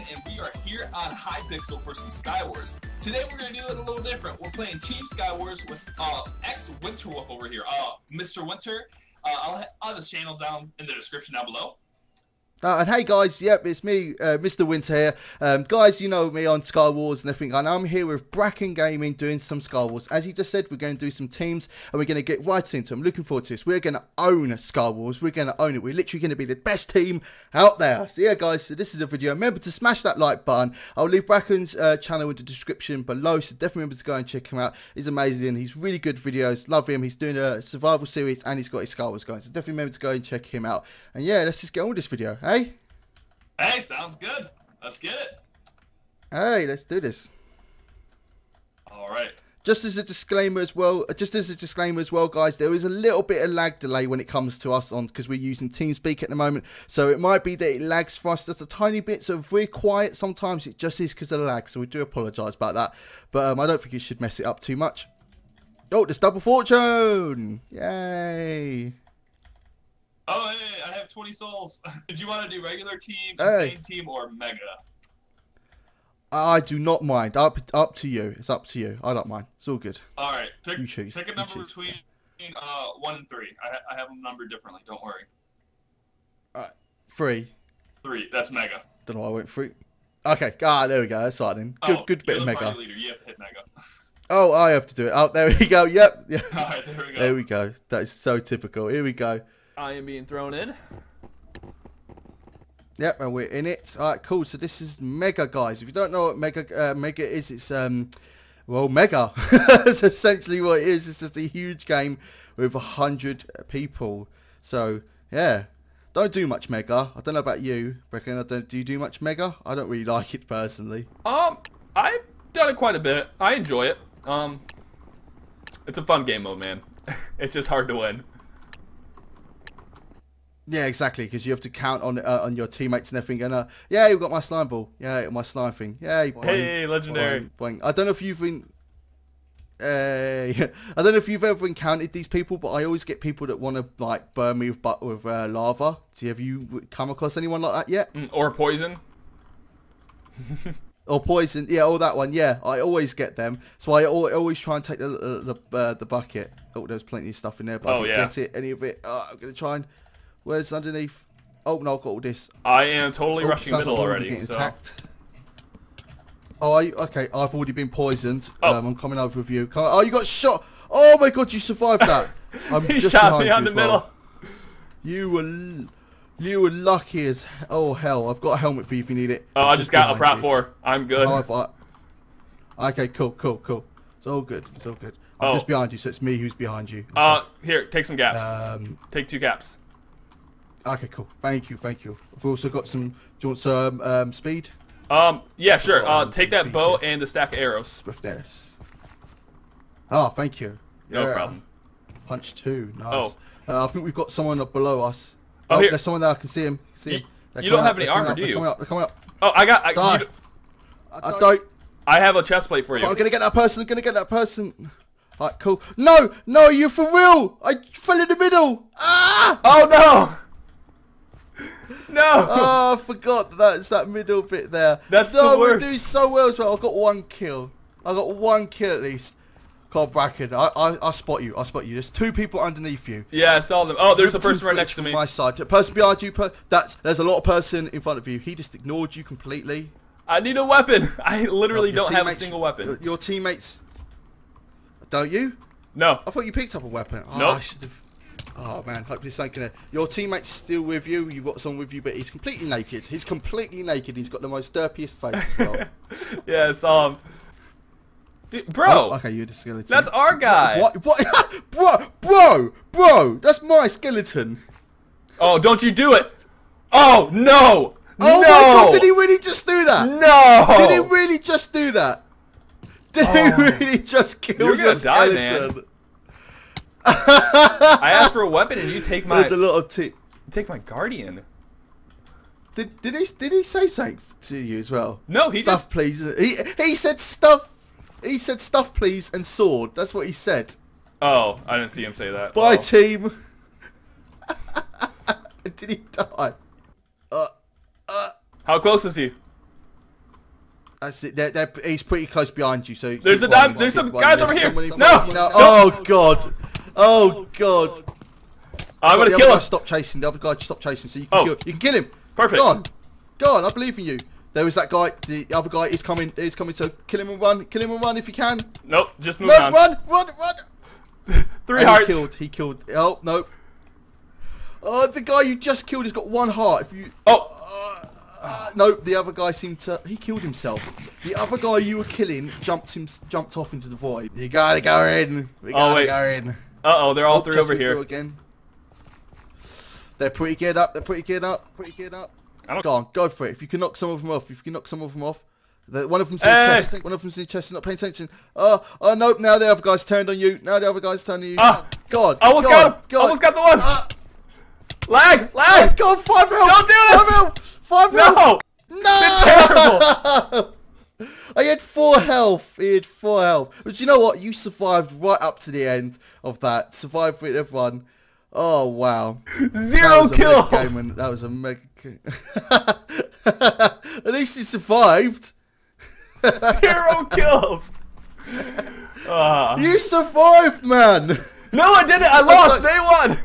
and we are here on Hypixel for some Skywars. Today we're going to do it a little different. We're playing Team Skywars with ex-Winterwolf over here, Mr. Winter. I'll have his channel down in the description down below. And hey guys, yep, it's me, Mr. Winter here. Guys, you know me on Skywars and everything, and I'm here with Bracken Gaming doing some Skywars. As he just said, we're going to do some teams, and we're going to get right into them. I'm looking forward to this. We're going to own Skywars. We're going to own it. We're literally going to be the best team out there. So yeah, guys, so this is a video. Remember to smash that like button. I'll leave Bracken's channel in the description below, so definitely remember to go and check him out. He's amazing. He's really good videos. Love him. He's doing a survival series, and he's got his Skywars going. So definitely remember to go and check him out. And yeah, let's just get on with this video, hey? Hey, sounds good. Let's get it. Hey, let's do this. All right. Just as a disclaimer as well, guys, there is a little bit of lag delay when it comes to us on because we're using TeamSpeak at the moment. So it might be that it lags for us just a tiny bit. So if we're quiet, sometimes it just is because of the lag. So we do apologise about that. But I don't think it should mess it up too much. Oh, there's double fortune! Yay! Oh, hey, I have 20 souls. Did you want to do regular team, insane team, or mega? I do not mind. Up to you. It's up to you. I don't mind. It's all good. All right. You choose. Pick a number between 1 and 3. I have them numbered differently. Don't worry. All right. 3. 3. That's mega. Don't know why I went 3. Okay. There we go. That's all right then. Good bit of mega. Leader. You have to hit mega. Oh, I have to do it. Oh, there we go. Yep. Yeah. All right. There we go. There we go. That is so typical. Here we go. I am being thrown in. Yep, and we're in it. All right, cool. So this is Mega, guys. If you don't know what Mega is, it's well, Mega. That's essentially what it is. It's just a huge game with 100 people. So yeah, don't do much Mega. I don't know about you, Bracken. Do you do much Mega? I don't really like it personally. I've done it quite a bit. I enjoy it. It's a fun game mode, man. It's just hard to win. Yeah, exactly, because you have to count on your teammates and everything. And yeah, you've got my slime ball. Yeah, my slime thing. Yeah, boing, hey, legendary. Boing, boing. I don't know if you've been. I don't know if you've ever encountered these people, but I always get people that want to like burn me with lava. So have you come across anyone like that yet? Or poison. Or poison, yeah, all that one, yeah. I always get them, so I always try and take the bucket. Oh, there's plenty of stuff in there, but I didn't get it, any of it. I'm gonna try and. Where's underneath? Oh no, I've got all this. I am totally rushing middle already. So. Oh, okay. I've already been poisoned. Oh. I'm coming over with you. Oh, you got shot. Oh my god, you survived that. I'm he just shot me behind on you the middle. You were lucky as hell. I've got a helmet for you if you need it. Oh, I just got a prop 4. I'm good. Okay, cool. It's all good. I'm just behind you, so it's me who's behind you. Here, take some gaps. Take 2 gaps. Okay, cool. Thank you. I've also got some. Do you want some speed? Yeah, sure. Take that bow and the stack of arrows. Swiftness. Oh, thank you. No problem. Punch 2. Nice. I think we've got someone up below us. Oh, here. There's someone there. I can see him. You don't have any armor, do you? They're coming up. Oh, I got. I don't. I have a chest plate for you. Oh, I'm gonna get that person. Alright, cool. No, you're for real. I fell in the middle. Ah! Oh no! No! Oh, I forgot that's that middle bit there. That's the worst. We're doing so well as well. I've got 1 kill. At least. God, Bracken, I spot you. There's 2 people underneath you. Yeah, I saw them. Oh, there's a person right next to me. My side. The person behind you. There's a lot of person in front of you. He just ignored you completely. I need a weapon. I literally don't have a single weapon. Your teammates. Don't you? No. I thought you picked up a weapon. Oh, nope. I should have. Oh man, hopefully it's not gonna. Your teammate's still with you. You've got someone with you, but he's completely naked. He's got the most derpiest face as well. Yeah, I saw him. Dude, bro. Oh, okay, you're the skeleton. That's our guy. What? Bro, that's my skeleton. Oh, don't you do it? Oh no! Oh no! My god! Did he really just do that? No! Did he really just do that? Did he really just kill your skeleton? Die, man. I asked for a weapon and you take my. There's a lot of You take my guardian. Did he say something to you as well? No, he stuff, just please. He said stuff. He said stuff, please, and sword. That's what he said. Oh, I didn't see him say that. Bye, team. Did he die? How close is he? That's it. He's pretty close behind you. So There's some guys over here. No. Oh god. Oh god. I'm gonna kill him. Stop chasing. The other guy stop chasing. So you can kill him. Perfect. Go on. Go on. I believe in you. There was that guy. The other guy is coming. He's coming. So kill him and run. Kill him and run if you can. Nope. Just move No, on. run. 3 hearts. He killed. Oh no. Oh, the guy you just killed has got 1 heart. If you. Oh. No, the other guy seemed to. He killed himself. The other guy you were killing jumped off into the void. You gotta go in. We gotta go in. Uh-oh, they're all 3 over here. Again. They're pretty geared up. Go on, go for it. If you can knock some of them off. One of them's in the chest. One of them's in the chest. Not paying attention. Oh nope. Now the other guy's turned on you. God. Almost got him. Almost got the one. Lag. Oh, God, 5 health. Don't do this. 5 health. No. It's terrible. I had 4 health. But you know what? You survived right up to the end of that. Survived with everyone. Oh, wow. 0 kills. That was a mega game. At least you survived. 0 kills. You survived, man. No, I didn't. I lost. They won.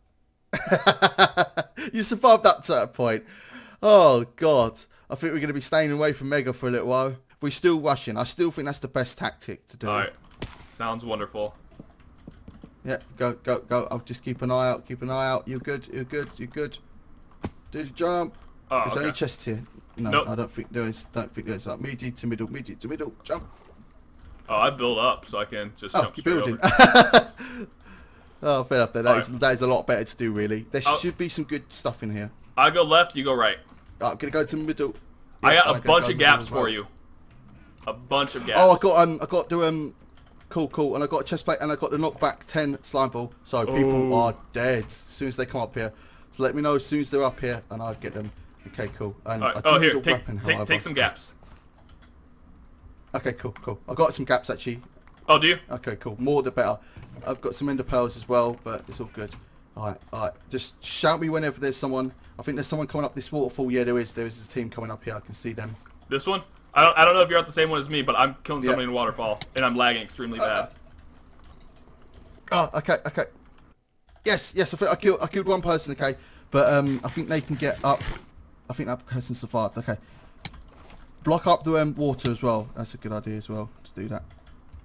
You survived up to that point. Oh, God. I think we're going to be staying away from Mega for a little while. We're still rushing. I still think that's the best tactic to do. Alright. Sounds wonderful. Yeah, go. I'll just keep an eye out. You're good. Do the jump. Oh, There's only chests here. No, nope. I don't think there is. Like medium to middle. Jump. Oh, I build up so I can just jump you're straight building. over. Oh, fair enough there. That is a lot better to do, really. There should be some good stuff in here. I go left, you go right. I'm going to go to the middle. I got a bunch of gaps for you. A bunch of gaps. Oh, I got the cool, and I got a chest plate, and I got the knockback 10 slime ball. So people are dead as soon as they come up here. So let me know as soon as they're up here, and I'll get them. Okay, cool. And right. Oh, here, take some gaps. Okay, cool. I've got some gaps actually. Oh, do you? Okay, cool. More the better. I've got some ender pearls as well, but it's all good. Alright. Just shout me whenever there's someone. I think there's someone coming up this waterfall. Yeah, there is. There is a team coming up here. I can see them. This one? I don't know if you're at the same one as me, but I'm killing somebody in a waterfall, and I'm lagging extremely bad. Oh, okay. Yes. I killed one person. Okay, but I think they can get up. I think that person survived. Okay. Block up the water as well. That's a good idea as well to do that.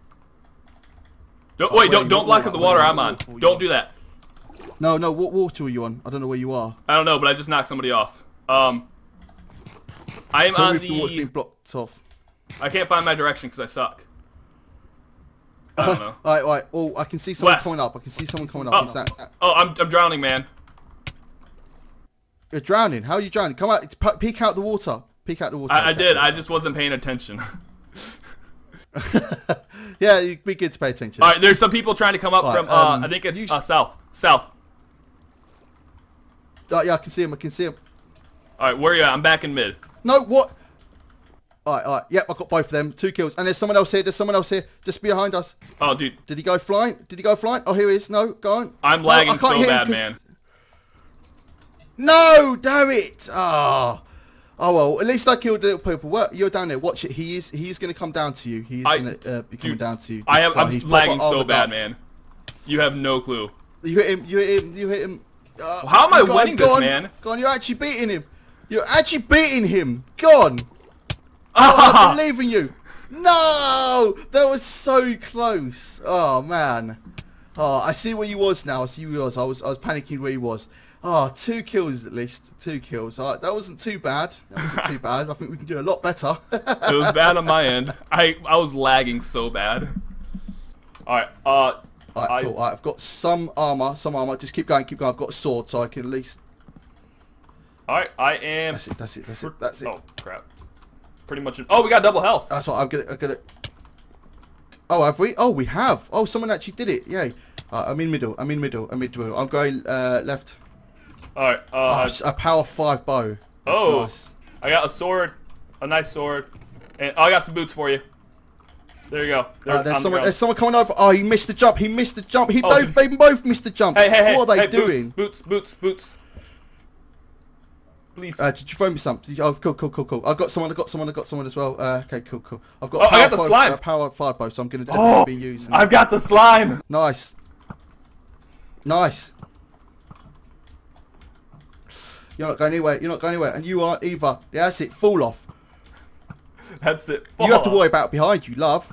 Don't block up the water I'm on. Don't do that. No. What water are you on? I don't know where you are. I don't know, but I just knocked somebody off. I am Tell on me if the water's being blocked off. I can't find my direction because I suck. I don't know. Alright. Oh, I can see someone West. coming up. Who's that? Oh, I'm drowning, man. You're drowning. How are you drowning? Come out. Peek out the water. I did. I just wasn't paying attention. Yeah, it'd be good to pay attention. All right, there's some people trying to come up from. I think it's south. Oh, yeah, I can see him. All right, where are you at? I'm back in mid. No, what? All right. Yep, I got both of them. 2 kills. And there's someone else here. Just behind us. Oh, dude. Did he go flying? Oh, here he is. No, go on. I'm lagging so bad, man. No, damn it. Oh, well, at least I killed the little people. You're down there. Watch it. He is going to come down to you. He's going to be coming down to you. I'm lagging so bad, man. You have no clue. You hit him. How am I winning this, man? Go on, you're actually beating him. Go on. I believe in you. No, that was so close. Oh man. Oh, I see where you was now. I was panicking where he was. Oh, 2 kills at least. 2 kills. All right, that wasn't too bad. I think we can do a lot better. It was bad on my end. I was lagging so bad. All right. Alright, cool. I've got some armor. Just keep going. I've got a sword, so I can at least. Alright, I am. That's it. Oh crap! Pretty much. Oh, we got double health. That's what I'm gonna. Oh, have we? Oh, we have. Oh, someone actually did it. Yay! I'm in middle. I'm going left. Alright. A power 5 bow. That's nice. I got a sword, a nice sword, and I got some boots for you. There you go. There's someone coming over. Oh, he missed the jump. They both missed the jump. Hey, what are they hey, doing? Boots. Please. Did you throw me some? Oh, cool. I got someone as well. Okay, cool. I've got. Oh, I got the slime. Power firebow, so I'm gonna definitely be using. I've got the slime. Nice. You're not going anywhere. And you aren't either. Yeah, that's it. Fall off. That's it. You have to worry about behind you, love.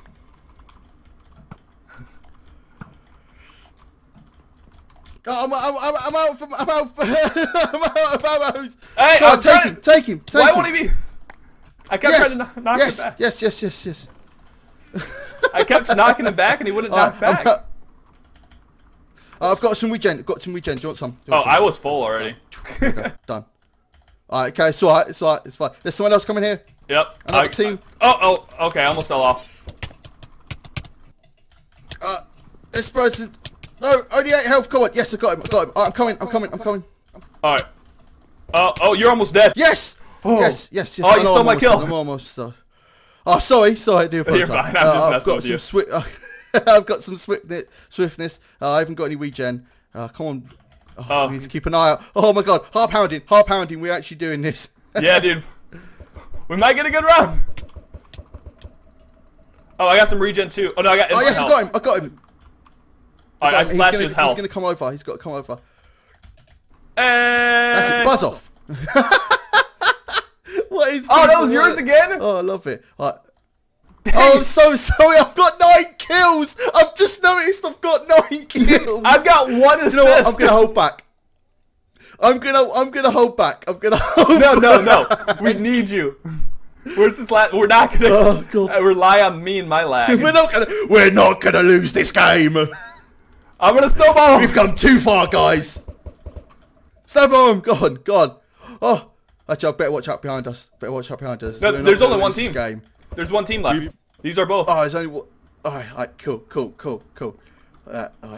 Oh, I'm out I'm out of arrows. Hey, God, take him. Why won't he be? I kept trying to knock him back. Yes. I kept knocking him back, and he wouldn't knock back. I've got some regen. Do you want some? I was full already. Okay, done. Alright, okay, it's alright. It's fine. There's someone else coming here. Yep. Another team. Okay, I almost fell off. This person. No, only 8 health. Come on. Yes, I got him. I'm coming. Alright. Oh, you're almost dead. Yes. Oh. Yes. Oh, you stole my kill. I'm almost. Oh, sorry. I do apologize. You're fine. I'm just messing with you. I've got some swiftness. I haven't got any regen. Come on. We need to keep an eye out. Oh my god. Heart pounding. We're actually doing this. Yeah, dude. We might get a good run. Oh, I got some regen too. Oh no, I got. Oh yes, I got him. Alright, I splashed his health. He's gonna come over. He's got to come over. And That's it. Buzz off. What is? Oh, that was yours again. Oh, I love it. Oh, I'm so sorry. I've got 9 kills. I've just noticed I've got 9 kills. I've got 1 assist. You know what? I'm gonna hold back. I'm gonna hold back. No. We need you. Where's this last? We're not gonna rely on me and my lag. We're not gonna lose this game. I'm gonna snowball. We've come too far, guys. Snowball him. Go on. Oh, actually, I better watch out behind us. No, there's only one team. There's one team left. These are both. Oh, there's only one. Alright, cool. Alright.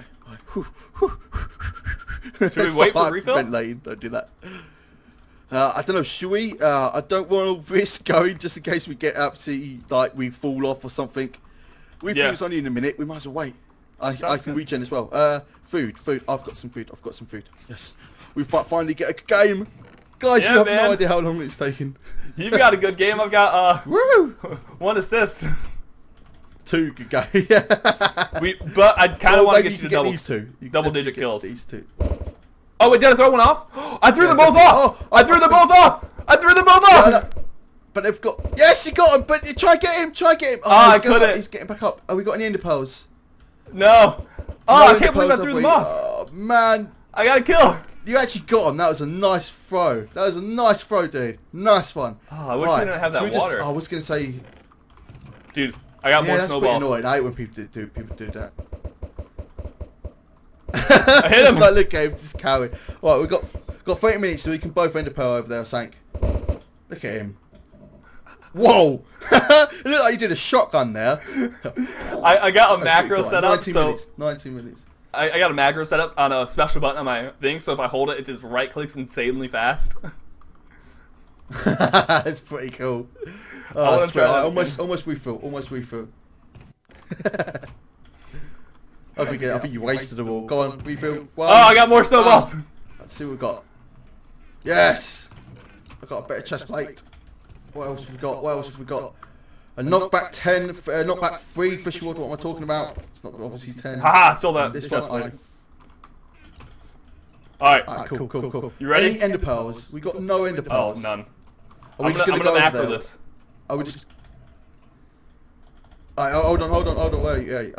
Should we wait for refill? Ventilating. Don't do that. I don't know. Should we? I don't want to risk going just in case we get absolutely we fall off or something. Refill's only in a minute. We might as well wait. I can regen as well. Food. I've got some food. Yes. We finally get a good game. Guys, you have no idea how long it's taken. You've got a good game. I've got 1 assist. 2 good games. But I kind of want to get you to double-digit kills. These 2. Oh wait, did I throw one off? I threw them both off. I threw them both off. No. But they've got. Yes, you got him. But try get him. Oh, I couldn't. He's getting back up. Oh, we got any ender pearls? No. Oh, I can't believe I threw them off. Oh man, I got a kill. You actually got him. That was a nice throw. dude. Nice one. Oh, I wish we didn't have that water. I was gonna say, dude, I got more that's snowballs. Pretty annoying. I hate when people do that. I hit him. Look at him, just coward. Right, we've got 30 minutes, so we can both end a pearl over there, Sank. Look at him. Whoa! It looked like you did a shotgun there. I got a macro set up. 19 minutes. I got a macro set up on a special button on my thing, so if I hold it, it just right clicks insanely fast. That's pretty cool. Almost refill. I think you wasted them all. Go on, refill. Oh, I got more snowballs. Let's see what we've got. Yes! I've got a better chest plate. What else have we got? A knockback 10, knockback 3 fish water. What am I talking about? It's not obviously 10. Haha, saw that. This chest one. plate. Alright. Cool. You ready? Any ender pearls? We got no ender pearls. Oh, none. I'm gonna macro this. Are we just? Alright, hold on. Wait.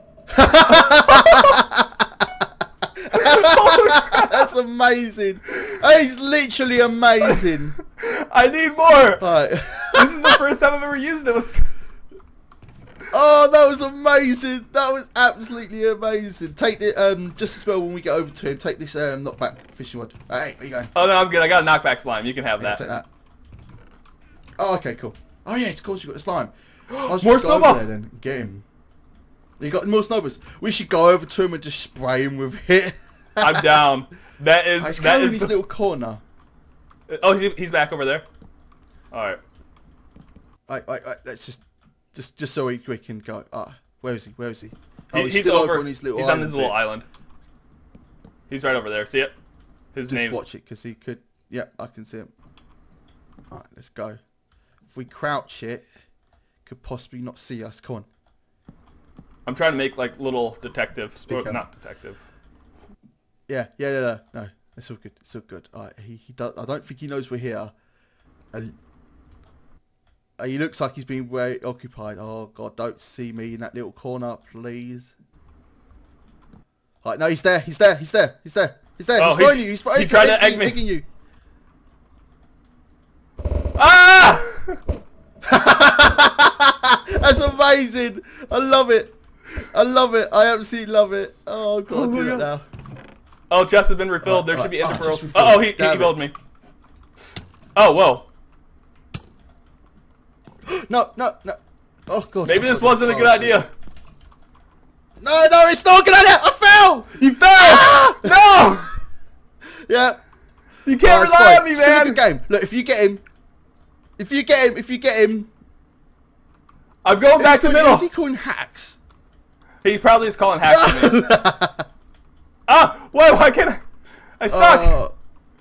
That's amazing. That is literally amazing. I need more. Right. This is the first time I've ever used it. Oh, that was amazing. That was absolutely amazing. Take it, just as well when we get over to him. Take this knockback fishing rod. Hey, where you going? Oh no, I'm good. I got a knockback slime. You can have that. Take that. Oh, okay, cool. Oh yeah, of course you got the slime. More snowballs. Then get him. You got more snowballs. We should go over to him and just spray him with it. I'm down. That is his little corner. Oh, he's back over there. All right. Let's just so we can go. Where is he? Oh, he's still over on his little. He's on his little island. He's right over there. See it? His name. Just watch it, because he could. Yeah, I can see him. Alright, let's go. If we crouch it, could possibly not see us. Come on. I'm trying to make like little detective. Speak up. Not detective. Yeah, no. It's all good. It's all good. Alright, he does. I don't think he knows we're here. He looks like he's been very occupied. Oh God, don't see me in that little corner, please. Alright, no, he's there. He's there. He's there. He's there. He's there. Oh, he's throwing you. He's he tried to egg me. Egging you. Ah! That's amazing. I love it. I love it. I absolutely love it. Oh God, do it now. Oh, chest has been refilled. There should be ender pearls. just Oh, he refilled. killed me. Oh, whoa. No. Oh God. Maybe this wasn't a good idea. No, it's not a good idea. I fell. You fell! Ah! No! Yeah. You can't it's rely fine. on me, Still a man! good game. Look, if you get him, I'm going back to middle. Is he calling hacks? He probably is calling hacks to me. Ah! Why can't I suck!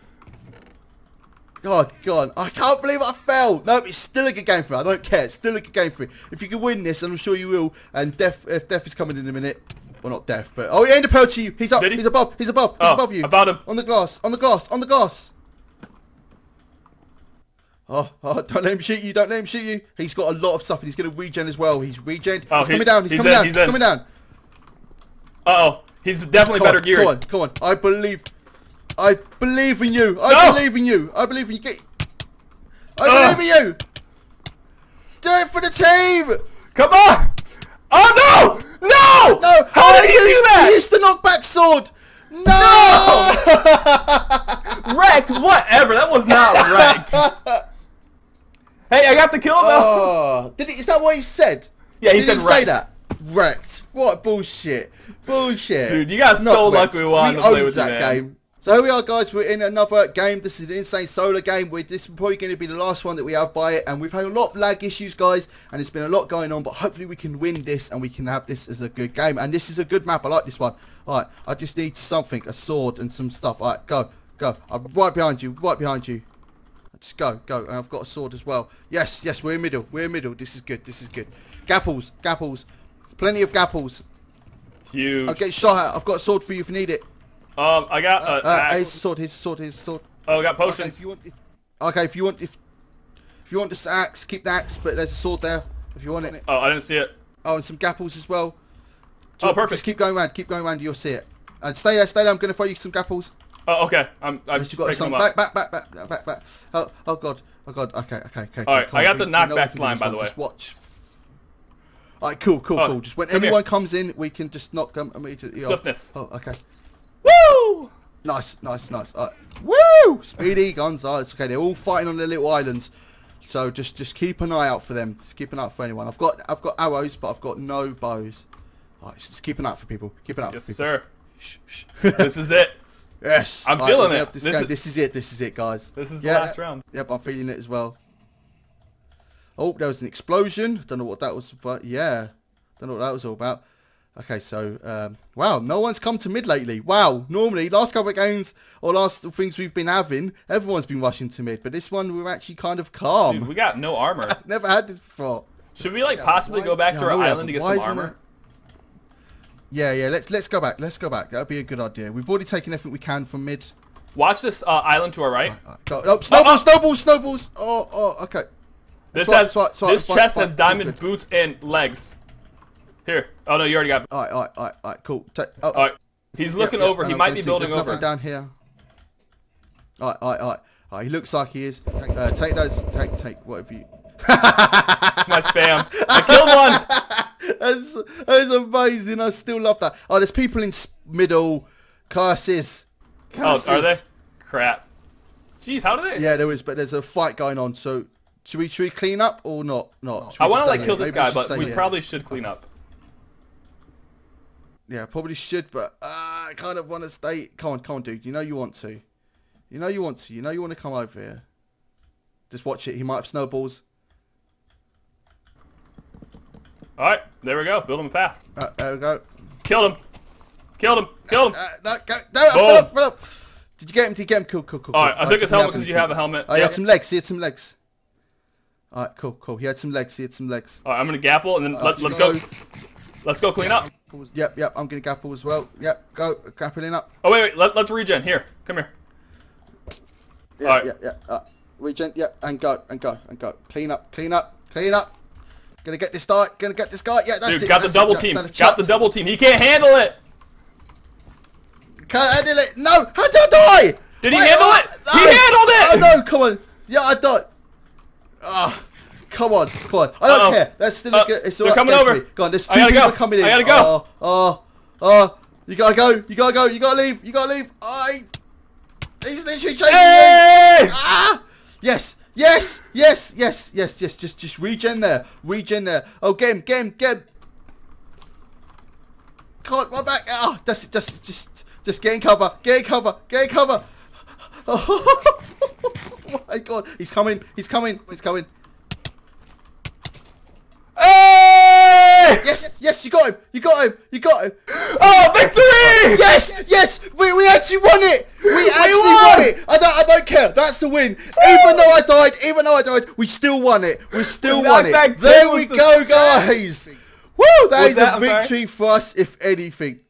God, I can't believe I fell. No, it's still a good game for me. I don't care. It's still a good game for me. If you can win this, and I'm sure you will, and if Death is coming in a minute, well, not Death, but he aimed a pearl to you. He's up. Did he? He's above. He's above. He's above you. I found him. On the glass. Oh, don't let him shoot you. Don't let him shoot you. He's got a lot of stuff, and he's going to regen as well. He's regened. Oh, he's coming down. He's coming down. He's coming down. Uh-oh. He's definitely better geared. Come on. I believe in you. I believe in you. I believe in you. I believe in you. Do it for the team. Come on. Oh, no. No. No. How did he do that? He used the knockback sword. No. Wrecked? Whatever. That was not wrecked. Hey, I got the kill though. Oh, is that what he said? Yeah, he Did said he wrecked. say that? Wrecked. What bullshit. Bullshit. Dude, you got Not so wrecked. lucky we wanted to owned play with you, that man. game. So here we are, guys. We're in another game. This is an insane solo game. This is probably going to be the last one that we have by it. And we've had a lot of lag issues, guys. And it's been a lot going on. But hopefully we can win this and we can have this as a good game. And this is a good map. I like this one. Alright, I just need something. A sword and some stuff. Alright, go. I'm right behind you. Just go. And I've got a sword as well. Yes, we're in middle. This is good. Gapples. Plenty of gapples. Huge. I'll get shot at. I've got a sword for you if you need it. I got Here's a sword. Oh, I got potions. If you want this axe, keep the axe, but there's a sword there if you want it. Oh, I didn't see it. Oh, and some gapples as well. Oh, perfect. Just keep going around, you'll see it. And stay there, I'm going to throw you some gapples. Oh, okay. I'm You've got picking some. them up. Back. Oh God. Okay. Alright, I got the We know we knockback can do slime, this by one. the way. Just watch. Alright, cool. Just when come anyone here. comes in, we can just knock them immediately off. Swiftness. Oh, okay. Woo! Nice. Woo! Speedy guns. Oh, it's okay. They're all fighting on their little islands. So just keep an eye out for them. Just keep an eye out for anyone. I've got arrows, but I've got no bows. Alright, just keep an eye out for people. Yes, sir. Shh. This is it. Yes. I'm feeling it. This is it, guys. This is the last round. Yep, I'm feeling it as well. Oh, there was an explosion. Don't know what that was, but yeah. Don't know what that was all about. Okay, so, wow, no one's come to mid lately. Wow, normally, last couple of games, or last things we've been having, everyone's been rushing to mid, but this one, we're actually kind of calm. Dude, we got no armor. Never had this before. Should we, like, possibly go back to our island to get some armor? Yeah, let's go back. That'd be a good idea. We've already taken everything we can from mid. Watch this island to our right. Go. Oh, snowballs. Oh, okay. This This chest has diamond boots and legs. Here. Oh, no, you already got... Alright, cool. Alright. He's looking over. He might be building There's over. nothing down here. Alright. He looks like he is. Take those. Take whatever you... My spam. I killed one. That's amazing. I still love that. Oh, there's people in middle. Curses. Oh, are they? Crap. Jeez, how did they... Yeah, there is, but there's a fight going on, so... Should we clean up or not? I want to, like, kill this guy, but we probably should clean up. Yeah, probably should, but I kind of want to stay. Come on, dude. You know you want to. You know you want to come over here. Just watch it. He might have snowballs. Alright, there we go. Build him a path. There we go. Killed him. No, fill up. Did you get him? Cool. Alright, I took his helmet because you have a helmet. Oh, you had some legs. He had some legs. All right, cool, cool. He had some legs. He had some legs. All right, I'm gonna gapple and then let's go. Let's go clean up. Yep, yep. I'm gonna gapple as well. Yep, go gappling up. Oh wait, let's regen. Here, come here. Yeah, All right. yeah, yeah. Regen. Yep, and go, and go, and go. Clean up, clean up, clean up. Gonna get this guy. Gonna get this guy. Yeah, that's it. Dude, got the that's double it. team. That's Got the double team. He can't handle it. Can't handle it. No, how did I die? Did he handle it? No. He handled it. Oh no, come on. Yeah, I died. Ah. Come on, come on. I don't care. That's still good. It's all they're right. coming over. Go on, there's I two gotta people go. coming in. I gotta go. You gotta go. You gotta go. You gotta leave. You gotta leave. He's literally chasing Hey! me. Ah! Yes. Yes. Yes. Yes. Yes. Yes. Just regen there. Regen there. Oh, get him. Get him. Get him. Can't run back. Ah, that's it. Just get in cover. Get in cover. Get in cover. Oh my God. He's coming. He's coming. He's coming. Hey! Yes, yes, you got him, you got him, you got him. Oh, victory! Yes, yes, we actually won it. We actually won it. I don't care. That's the win. Even though I died, we still won it. We still won it. There we go, guys. Woo! That is a victory for us, if anything.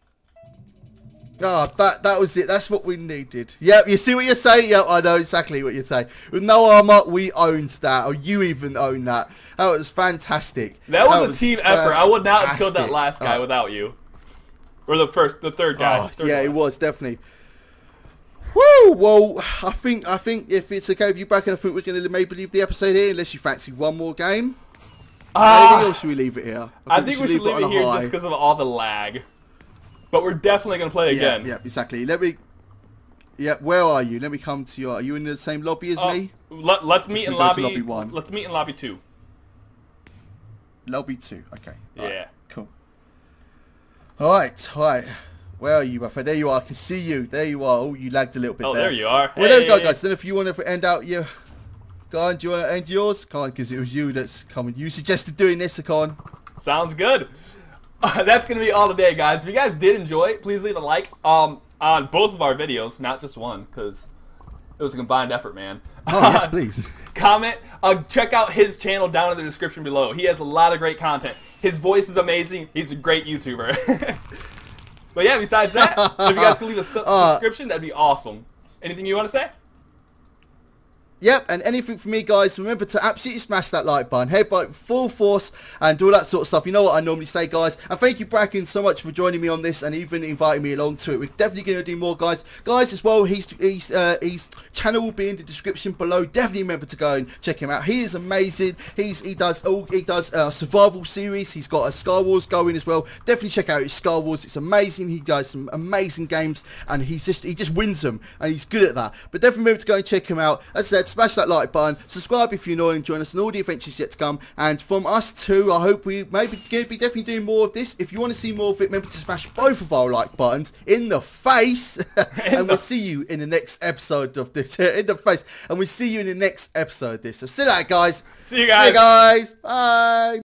Ah, that was it. That's what we needed. Yep, you see what you're saying? Yep, I know exactly what you're saying. With no armor, we owned that, or you even owned that. That was fantastic. That was a team effort. I would not have killed that last guy without you. Or the third guy. Yeah, it was definitely. Woo! Well, I think if it's okay with you, Bracken, I think we're gonna maybe leave the episode here, unless you fancy one more game. Maybe, or should we leave it here? I think we should leave it here just because of all the lag. But we're definitely gonna play again. Yeah, exactly. Let me. Yeah, where are you? Let me come to you. Are you in the same lobby as me? Let's meet in lobby 1. Let's meet in lobby 2. Lobby 2. Okay. Yeah. Right, cool. All right. All right. Where are you, my friend? There you are. I can see you. There you are. Oh, you lagged a little bit there. Oh, there you are. Well, there we go, guys. Then if you want to end out your... Go on. Do you want to end yours? Come on, because it was you that's coming. You suggested doing this, so come on. Sounds good. That's going to be all today, guys. If you guys did enjoy it, please leave a like on both of our videos, not just one, because it was a combined effort, man. Oh, yes, please. Comment. Check out his channel down in the description below. He has a lot of great content. His voice is amazing. He's a great YouTuber. But yeah, besides that, if you guys can leave a subscription, that'd be awesome. Anything you want to say? Yep, and anything from me, guys, remember to absolutely smash that like button, headbutt full force, and do all that sort of stuff. You know what I normally say, guys. And thank you, Bracken, so much for joining me on this and even inviting me along to it. We're definitely going to do more, guys. Guys, as well, his channel will be in the description below. Definitely remember to go and check him out. He is amazing. He does survival series. He's got a Star Wars going as well. Definitely check out his Star Wars. It's amazing. He does some amazing games, and he just wins them, and he's good at that. But definitely remember to go and check him out. As I said, smash that like button, subscribe if you're new, and join us in all the adventures yet to come. And from us too, I hope we maybe going to be definitely doing more of this. If you want to see more of it, remember to smash both of our like buttons in the face. And we'll see you in the next episode of this. In the face. And we'll see you in the next episode of this. So see you later, guys. See you guys. See you guys. Bye.